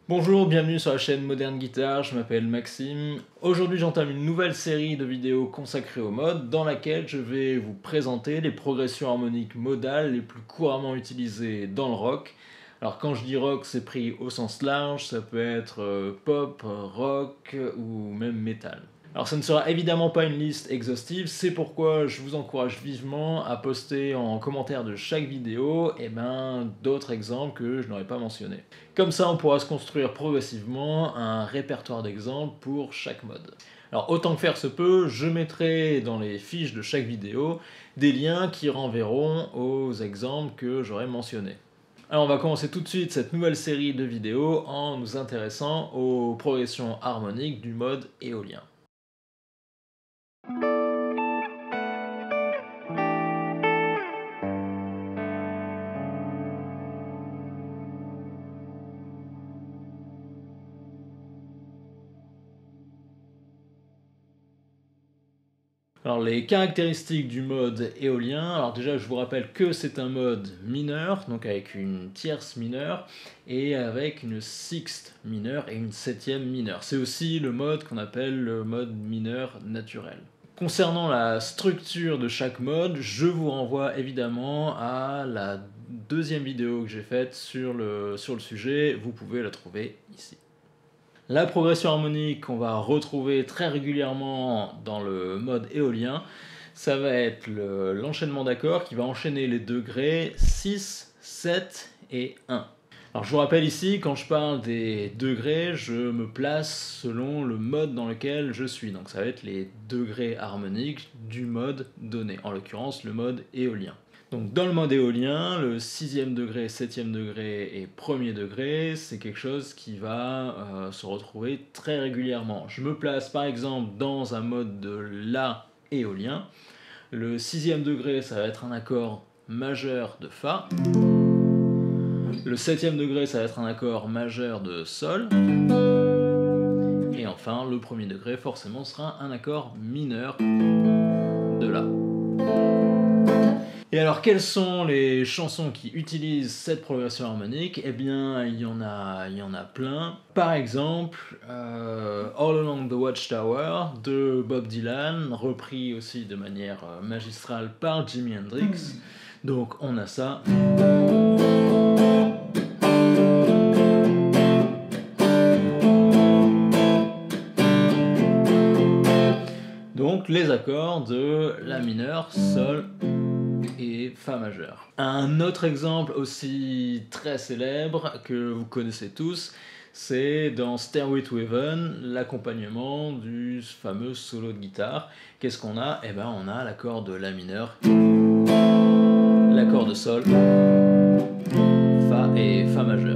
Bonjour, bienvenue sur la chaîne Moderne Guitare, je m'appelle Maxime. Aujourd'hui j'entame une nouvelle série de vidéos consacrées au mode dans laquelle je vais vous présenter les progressions harmoniques modales les plus couramment utilisées dans le rock. Alors quand je dis rock, c'est pris au sens large, ça peut être pop, rock ou même metal. Alors ça ne sera évidemment pas une liste exhaustive, c'est pourquoi je vous encourage vivement à poster en commentaire de chaque vidéo d'autres exemples que je n'aurais pas mentionnés. Comme ça on pourra se construire progressivement un répertoire d'exemples pour chaque mode. Alors autant que faire se peut, je mettrai dans les fiches de chaque vidéo des liens qui renverront aux exemples que j'aurai mentionnés. Alors on va commencer tout de suite cette nouvelle série de vidéos en nous intéressant aux progressions harmoniques du mode éolien. Alors les caractéristiques du mode éolien, alors déjà je vous rappelle que c'est un mode mineur, donc avec une tierce mineure, et avec une sixte mineure et une septième mineure. C'est aussi le mode qu'on appelle le mode mineur naturel. Concernant la structure de chaque mode, je vous renvoie évidemment à la deuxième vidéo que j'ai faite sur le sujet, vous pouvez la trouver ici. La progression harmonique qu'on va retrouver très régulièrement dans le mode éolien, ça va être l'enchaînement d'accords qui va enchaîner les degrés 6, 7 et 1. Alors je vous rappelle ici, quand je parle des degrés, je me place selon le mode dans lequel je suis. Donc ça va être les degrés harmoniques du mode donné, en l'occurrence le mode éolien. Donc dans le mode éolien, le 6e degré, 7e degré et 1er degré, c'est quelque chose qui va se retrouver très régulièrement. Je me place par exemple dans un mode de La éolien. Le 6e degré, ça va être un accord majeur de Fa. Le 7e degré, ça va être un accord majeur de Sol. Et enfin, le 1er degré, forcément, sera un accord mineur de La. Et alors, quelles sont les chansons qui utilisent cette progression harmonique? Eh bien, il y en a plein. Par exemple, All Along the Watchtower de Bob Dylan, repris aussi de manière magistrale par Jimi Hendrix. Donc, on a ça. Donc, les accords de La mineur, Sol et Fa majeur. Un autre exemple aussi très célèbre que vous connaissez tous, c'est dans Stairway to Heaven, l'accompagnement du fameux solo de guitare. Qu'est-ce qu'on a? Eh ben on a l'accord de La mineur, l'accord de Sol, Fa et Fa majeur.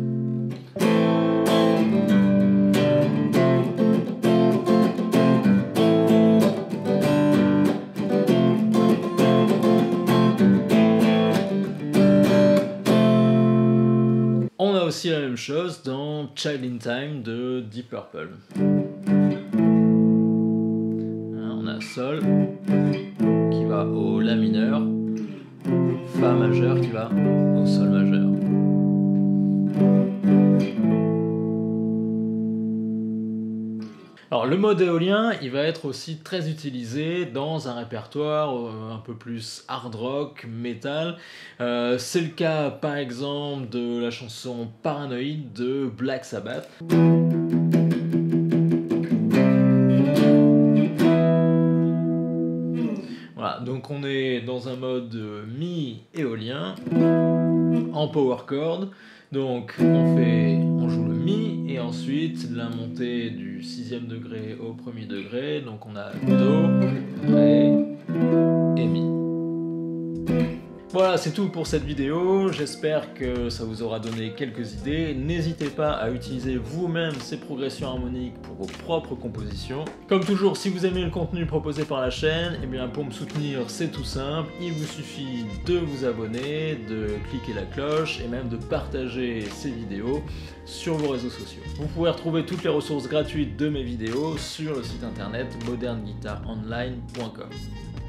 On a aussi la même chose dans Child in Time de Deep Purple. On a Sol qui va au La mineur, Fa majeur qui va au Sol majeur. Alors le mode éolien, il va être aussi très utilisé dans un répertoire un peu plus hard rock, metal. C'est le cas par exemple de la chanson Paranoid de Black Sabbath. Voilà, donc on est dans un mode mi-éolien, en power chord. Donc on joue le Mi et ensuite la montée du 6e degré au 1er degré. Donc on a Do, Ré et Mi. Voilà, c'est tout pour cette vidéo, j'espère que ça vous aura donné quelques idées. N'hésitez pas à utiliser vous-même ces progressions harmoniques pour vos propres compositions. Comme toujours, si vous aimez le contenu proposé par la chaîne, eh bien pour me soutenir, c'est tout simple. Il vous suffit de vous abonner, de cliquer la cloche et même de partager ces vidéos sur vos réseaux sociaux. Vous pouvez retrouver toutes les ressources gratuites de mes vidéos sur le site internet moderneguitareonline.com.